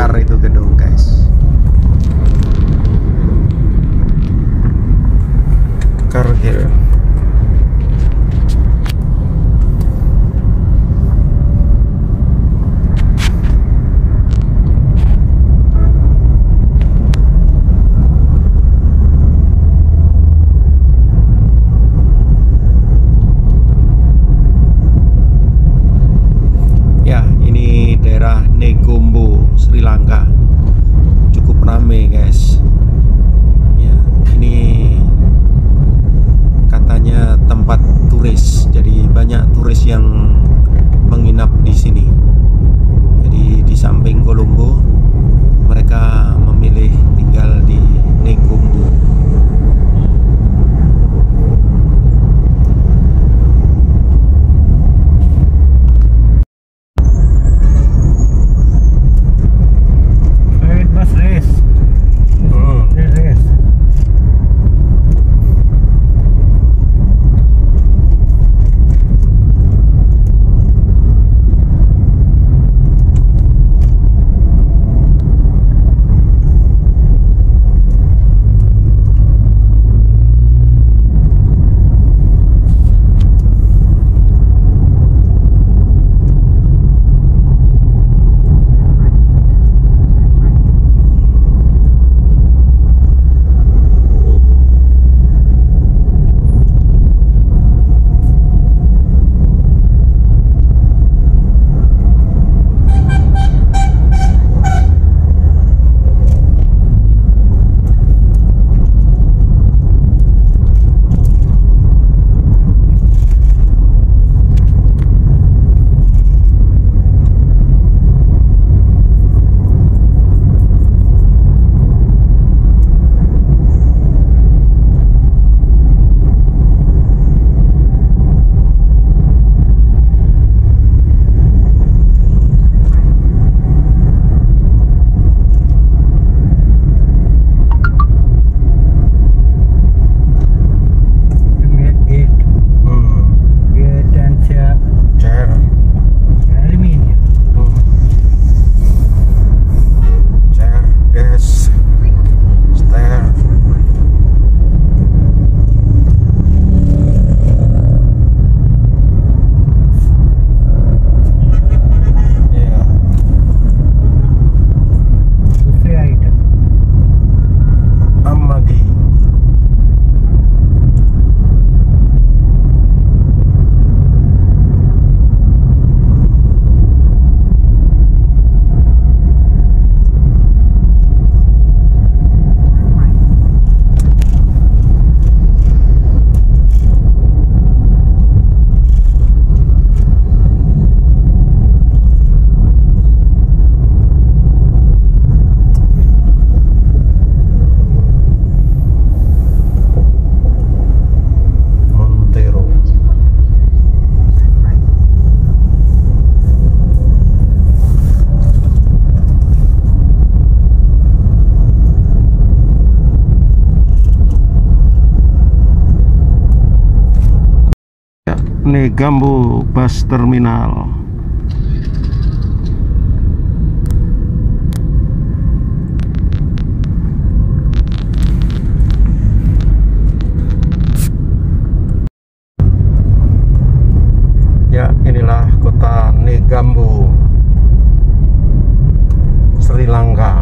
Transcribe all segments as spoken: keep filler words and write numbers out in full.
besar itu gedung, guys. Cargill. Ya, ini daerah Negombo, Sri Lanka. Cukup ramai, guys. Ya, ini katanya tempat turis, jadi banyak turis yang menginap di sini. Jadi di samping Colombo, mereka memilih tinggal di Negombo. Private bus race. Hmm. Race. Negombo Bus Terminal. Ya, inilah kota Negombo, Sri Lanka.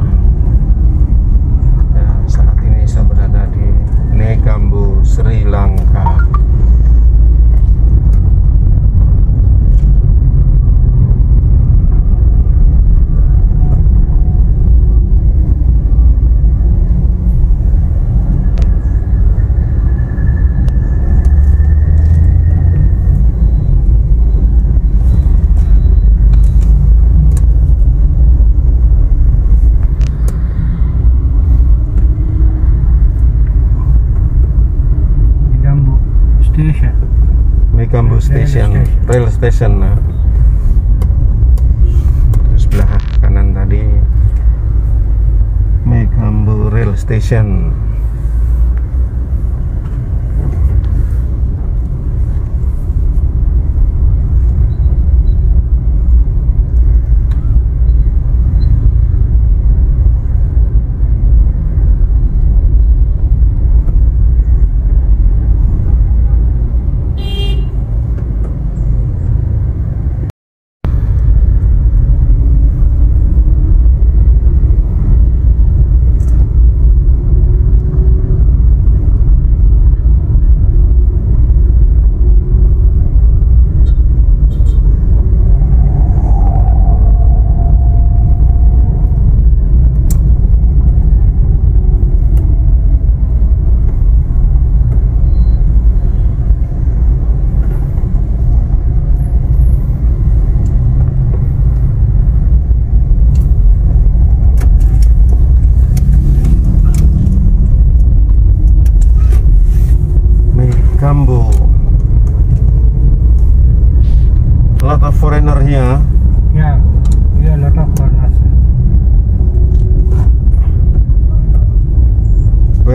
Ya, saat ini saya berada di Negombo, Sri Lanka. Station. Negombo Station, Rail Station. Nah, di sebelah kanan tadi Negombo Rail Station.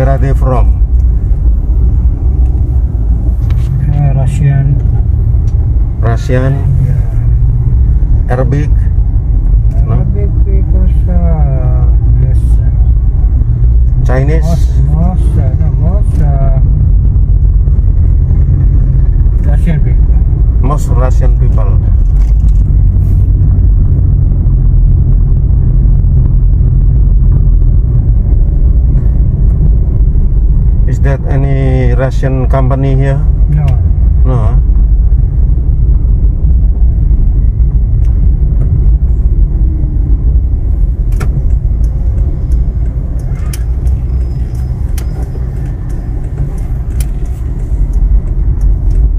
Where are they from? Uh, Russian. Russian? Yeah. Arabic? No? Arabic because uh, yes, Chinese? most most uh, no most uh, Russian people. Most Russian people. Is that any Russian company here? No. No. Huh?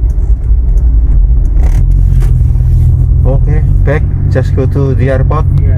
Okay, back. Just go to the airport. Yeah.